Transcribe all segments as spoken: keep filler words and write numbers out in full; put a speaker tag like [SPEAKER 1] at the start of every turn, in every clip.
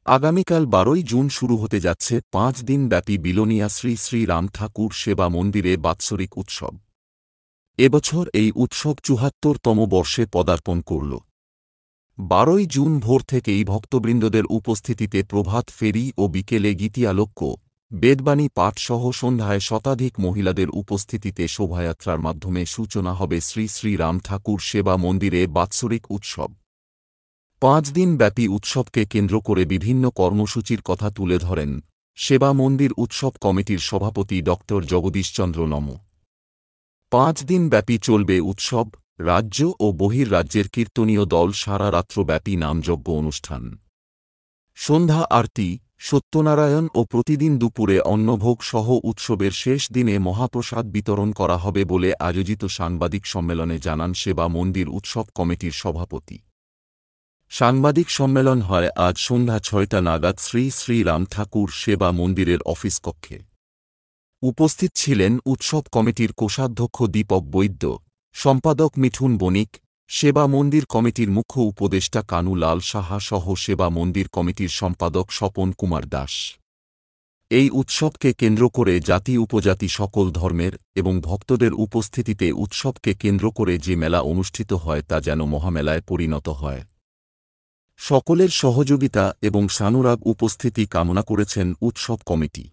[SPEAKER 1] আগামীকাল বারোই জুন শুরু হতে যাচ্ছে পাঁচ দিন ব্যাপী বিলোনিয়া শ্রী শ্রী রাম ঠাকুর সেবা মন্দিরে বাৎসরিক উৎসব। এবছর এই উৎসব চুহাত্তরতম বর্ষে পদার্পণ করল। বারোই জুন ভোর থেকেই ভক্তবৃন্দদের উপস্থিতিতে প্রভাত ফেরি ও বিকেলে গীতিয়ালোক্য, বেদবাণী পাঠসহ সন্ধ্যায় শতাধিক মহিলাদের উপস্থিতিতে শোভাযাত্রার মাধ্যমে সূচনা হবে শ্রী শ্রী রাম ঠাকুর সেবা মন্দিরে বাৎসরিক উৎসব। পাঁচ দিন ব্যাপী উৎসবকে কেন্দ্র করে বিভিন্ন কর্মসূচির কথা তুলে ধরেন সেবা মন্দির উৎসব কমিটির সভাপতি ড জগদীশচন্দ্র নম। পাঁচ দিন ব্যাপী চলবে উৎসব, রাজ্য ও বহির্রাজ্যের কীর্তনীয় দল সারা রাত্রব্যাপী নামযজ্ঞ অনুষ্ঠান, সন্ধ্যা আরতি, সত্যনারায়ণ ও প্রতিদিন দুপুরে অন্নভোগ সহ উৎসবের শেষ দিনে মহাপ্রসাদ বিতরণ করা হবে বলে আয়োজিত সাংবাদিক সম্মেলনে জানান সেবা মন্দির উৎসব কমিটির সভাপতি। সাংবাদিক সম্মেলন হয় আজ সন্ধ্যা ছয়টা নাগাদ শ্রী শ্রী রাম ঠাকুর সেবা মন্দিরের অফিস কক্ষে। উপস্থিত ছিলেন উৎসব কমিটির কোষাধ্যক্ষ দীপক বৈদ্য, সম্পাদক মিঠুন বণিক, সেবা মন্দির কমিটির মুখ্য উপদেষ্টা কানু লাল সাহা সহ সেবা মন্দির কমিটির সম্পাদক স্বপন কুমার দাস। এই উৎসবকে কেন্দ্র করে জাতি উপজাতি সকল ধর্মের এবং ভক্তদের উপস্থিতিতে উৎসবকে কেন্দ্র করে যে মেলা অনুষ্ঠিত হয় তা যেন মহামেলায় পরিণত হয়। সকলের সহযোগিতা এবং সানুরাগ উপস্থিতি কামনা করেছেন উৎসব কমিটি।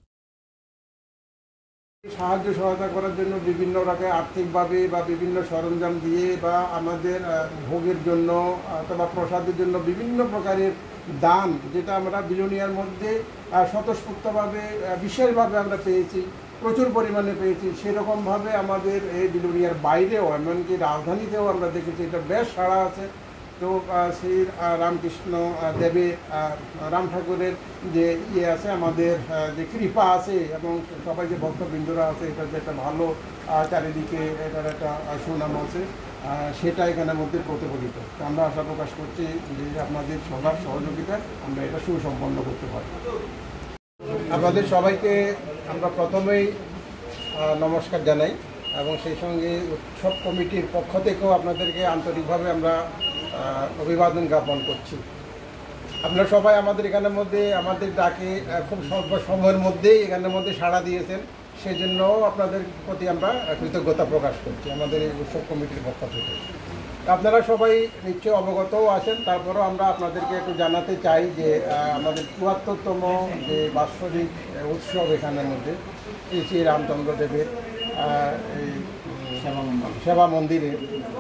[SPEAKER 2] সাহায্য সহায়তা করার জন্য বিভিন্ন রকম আর্থিকভাবে বা বিভিন্ন সরঞ্জাম দিয়ে বা আমাদের ভোগের জন্য অথবা প্রসাদের জন্য বিভিন্ন প্রকারের দান, যেটা আমরা বিলোনিয়ার মধ্যে স্বতঃস্ফূর্তভাবে বিশেষভাবে আমরা পেয়েছি, প্রচুর পরিমাণে পেয়েছি। সেরকমভাবে আমাদের এই বিলোনিয়ার বাইরেও এমনকি রাজধানীতেও আমরা দেখেছি এটা বেশ সাড়া আছে। তো শ্রী রামকৃষ্ণ দেবের রাম ঠাকুরের যে ইয়ে আছে, আমাদের যে কৃপা আছে এবং সবাই যে ভক্তবৃন্দরা আছে, এটা যে একটা ভালো চারিদিকে এটার একটা সুনাম আছে, সেটা এখানের মধ্যে প্রতিফলিত। আমরা আশা প্রকাশ করছি যে আপনাদের সবার সহযোগিতায় আমরা এটা সুসম্পন্ন করতে পারি। আপনাদের সবাইকে আমরা প্রথমেই নমস্কার জানাই এবং সেই সঙ্গে উৎসব কমিটির পক্ষ থেকেও আপনাদেরকে আন্তরিকভাবে আমরা অভিবাদন জ্ঞাপন করছি। আপনারা সবাই আমাদের এখানের মধ্যে আমাদের ডাকে খুব স্বল্প সময়ের মধ্যেই এখানের মধ্যে সাড়া দিয়েছেন, সেজন্য আপনাদের প্রতি আমরা কৃতজ্ঞতা প্রকাশ করছি আমাদের এই উৎসব কমিটির পক্ষ থেকে। আপনারা সবাই নিশ্চয়ই অবগতও আছেন, তারপরেও আমরা আপনাদেরকে একটু জানাতে চাই যে আমাদের চুয়াত্তরতম যে বাৎসরিক উৎসব এখানের মধ্যে শ্রী শ্রী রামচন্দ্র দেবের এই সেবা মন্দিরে,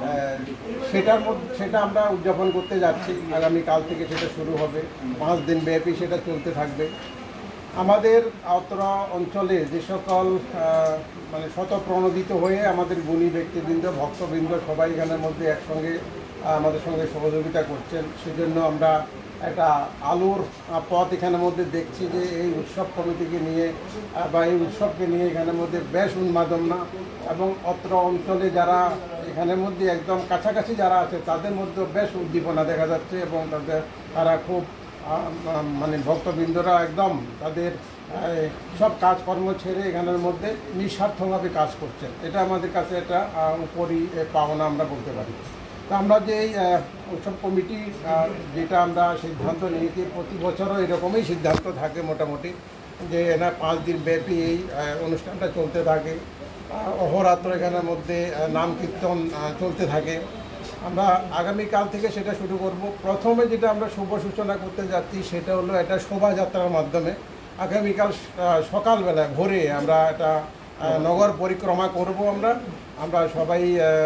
[SPEAKER 2] সেটার মধ্যে সেটা আমরা উদযাপন করতে যাচ্ছি। আগামীকাল থেকে সেটা শুরু হবে, পাঁচ দিন ব্যাপী সেটা চলতে থাকবে। আমাদের অত্র অঞ্চলে যে সকল মানে শতপ্রণোদিত হয়ে আমাদের গুণী ব্যক্তিবৃন্দ, ভক্তবৃন্দ সবাই এখানের মধ্যে একসঙ্গে আমাদের সঙ্গে সহযোগিতা করছেন, সেজন্য আমরা একটা আলোর পথ এখানের মধ্যে দেখছি যে এই উৎসব কমিটিকে নিয়ে বা এই উৎসবকে নিয়ে এখানের মধ্যে বেশ উন্মাদনা, এবং অত্র অঞ্চলে যারা এখানের মধ্যে একদম কাছাকাছি যারা আছে তাদের মধ্যে বেশ উদ্দীপনা দেখা যাচ্ছে, এবং তাদের তারা খুব মানে ভক্তবৃন্দরা একদম তাদের সব কাজকর্ম ছেড়ে এখানের মধ্যে নিঃস্বার্থভাবে কাজ করছেন। এটা আমাদের কাছে একটা উপরি পাওনা আমরা বলতে পারি। তো আমরা যে এই উৎসব কমিটি যেটা আমরা সিদ্ধান্ত নিয়েছি, প্রতি বছরও এরকমই সিদ্ধান্ত থাকে মোটামুটি, যে এনা পাঁচ দিন ব্যাপী এই অনুষ্ঠানটা চলতে থাকে। অহরাত্র এখানের মধ্যে নাম কীর্তন চলতে থাকে। আমরা আগামীকাল থেকে সেটা শুরু করব। প্রথমে যেটা আমরা শুভ সূচনা করতে যাচ্ছি সেটা হলো এটা শোভাযাত্রার মাধ্যমে। আগামীকাল সকালবেলায় ভোরে আমরা একটা নগর পরিক্রমা করব। আমরা আমরা সবাই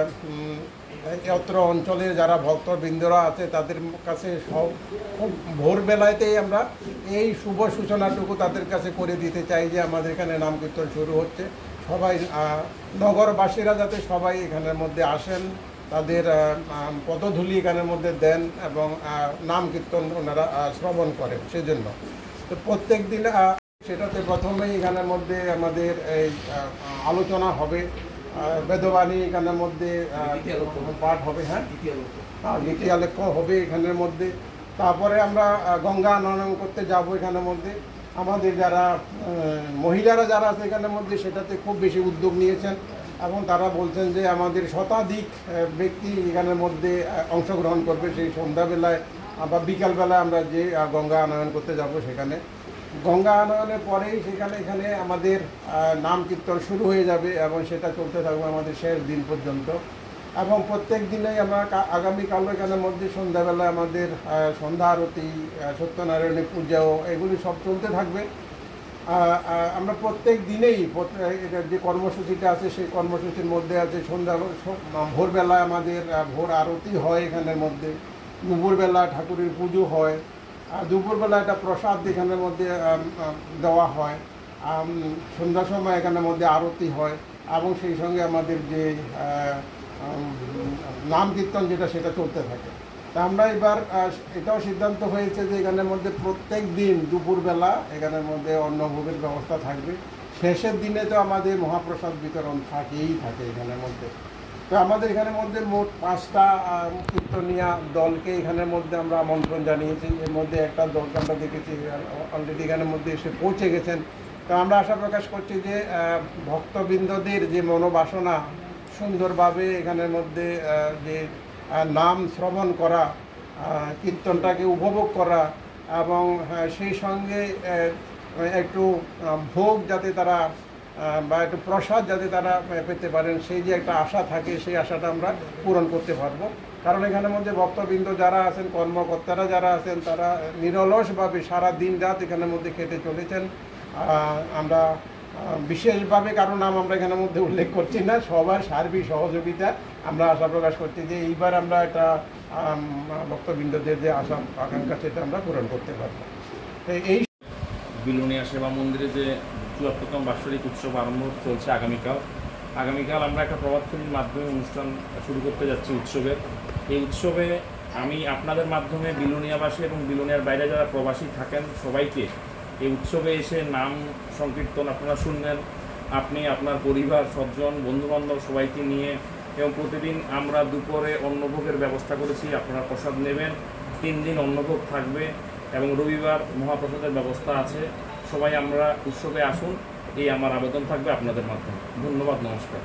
[SPEAKER 2] অত্র অঞ্চলে যারা ভক্তবৃন্দরা আছে তাদের কাছে সব খুব ভোরবেলাতেই আমরা এই শুভ সূচনাটুকু তাদের কাছে করে দিতে চাই যে আমাদের এখানে নাম কীর্তন শুরু হচ্ছে। সবাই নগরবাসীরা যাতে সবাই এখানের মধ্যে আসেন, তাদের পদধূলি এখানের মধ্যে দেন এবং নাম কীর্তন ওনারা শ্রবণ করেন, সেজন্য। তো প্রত্যেক দিন সেটাতে প্রথমেই এখানের মধ্যে আমাদের এই আলোচনা হবে, বেদবাণী এখানের মধ্যে পাঠ হবে, হ্যাঁ গীতিয়ালোক্য হবে এখানের মধ্যে। তারপরে আমরা গঙ্গা নয়ন করতে যাব এখানের মধ্যে। আমাদের যারা মহিলারা যারা আছে এখানের মধ্যে সেটাতে খুব বেশি উদ্যোগ নিয়েছেন এবং তারা বলছেন যে আমাদের শতাধিক ব্যক্তি এখানের মধ্যে অংশগ্রহণ করবে সেই সন্ধ্যাবেলায় বা বিকালবেলা আমরা যে আহ, গঙ্গা আনয়ন করতে যাব সেখানে গঙ্গা আনয়নের পরেই সেখানে এখানে আমাদের আহ, নাম কীর্তন শুরু হয়ে যাবে এবং সেটা চলতে থাকবে আমাদের শেষ দিন পর্যন্ত। এবং প্রত্যেক দিনেই আমরা কা- আগামীকালও এখানের মধ্যে সন্ধ্যাবেলা আমাদের আহ, সন্ধ্যা আরতি, আহ, সত্যনারায়ণের পূজাও এগুলি সব চলতে থাকবে। আহ, আহ, আমরা প্রত্যেক দিনেই প্রত্যেক- এটার যে কর্মসূচিটা আছে সেই কর্মসূচির মধ্যে আছে সন্ধ্যা স- ভোরবেলায় আমাদের আহ, ভোর আরতি হয় এখানের মধ্যে, দুপুরবেলা ঠাকুরের পুজো হয়, আর দুপুরবেলা একটা প্রসাদ এখানের মধ্যে আম, আম, দেওয়া হয়, আম, সন্ধ্যার সময় এখানের মধ্যে আরতি হয় এবং সেই সঙ্গে আমাদের যে আহ, আম, নাম কীর্তন যেটা সেটা চলতে থাকে। তা আমরা এবার আহ, এটাও সিদ্ধান্ত হয়েছে যে এখানের মধ্যে প্রত্যেক দিন দুপুরবেলা এখানের মধ্যে অন্নভোগের ব্যবস্থা থাকবে। শেষের দিনে তো আমাদের মহাপ্রসাদ বিতরণ থাকেই থাকে এখানের মধ্যে। তো আমাদের এখানের মধ্যে মোট পাঁচটা আহ, কীর্তনিয়া দলকে এখানের মধ্যে আমরা আমন্ত্রণ জানিয়েছি। এর মধ্যে একটা দলকে আমরা দেখেছি অলরেডি এখানের মধ্যে এসে পৌঁছে গেছেন। তো আমরা আশা প্রকাশ করছি যে আহ, ভক্তবৃন্দদের যে মনোবাসনা সুন্দরভাবে এখানের মধ্যে আহ, যে আহ, নাম শ্রবণ করা, আহ, কীর্তনটাকে উপভোগ করা এবং হ্যাঁ, সেই সঙ্গে আহ, একটু আহ, ভোগ যাতে তারা আহ, বা একটু প্রসাদ যাতে তারা পেতে পারেন সেই যে একটা আশা থাকে সেই আশাটা আমরা পূরণ করতে পারবো। কারণ এখানের মধ্যে ভক্তবৃন্দ যারা আছেন, কর্মকর্তারা যারা আছেন, তারা নিরলসভাবে সারা দিন রাত এখানের মধ্যে খেটে চলেছেন। আহ, আমরা আহ, বিশেষভাবে কারো নাম আমরা এখানের মধ্যে উল্লেখ করছি না, সবার সার্বিক সহযোগিতা আমরা আশা প্রকাশ করছি যে এইবার আমরা একটা আম, ভক্তবৃন্দদের যে আশা আকাঙ্ক্ষা সেটা আমরা পূরণ করতে পারবো। তো এই
[SPEAKER 3] বিলোনিয়া সেবা মন্দিরে যে চুয়াত্তরতম বাৎসরিক উৎসব আরম্ভ চলছে আগামীকাল আগামীকাল আমরা একটা প্রভাতফেরির মাধ্যমে অনুষ্ঠান শুরু করতে যাচ্ছি উৎসবের। এই উৎসবে আমি আপনাদের মাধ্যমে বিলোনিয়াবাসী এবং বিলোনিয়ার বাইরে যারা প্রবাসী থাকেন সবাইকে এই উৎসবে এসে নাম সংকীর্তন আপনারা শুনবেন, আপনি আপনার পরিবার স্বজন বন্ধুবান্ধব সবাইকে নিয়ে, এবং প্রতিদিন আমরা দুপুরে অন্নভোগের ব্যবস্থা করেছি, আপনারা প্রসাদ নেবেন, তিন দিন অন্নভোগ থাকবে এবং রবিবার মহাপ্রসাদের ব্যবস্থা আছে। সবাই আমরা উৎসবে আসুন, এই আমার আবেদন থাকবে আপনাদের মাধ্যমে। ধন্যবাদ, নমস্কার।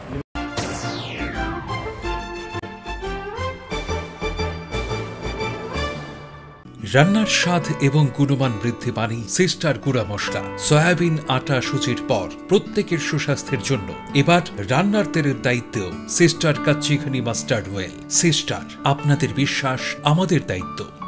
[SPEAKER 4] রান্নার স্বাদ এবং গুণমান বৃদ্ধি পানি সিস্টার গুঁড়া মশলা সয়াবিন আটা সুজির পর প্রত্যেকের সুস্বাস্থ্যের জন্য এবার রান্নার তেলের দায়িত্বেও sister kachchi ghani mustard oil. Sister, আপনাদের বিশ্বাস আমাদের দায়িত্ব।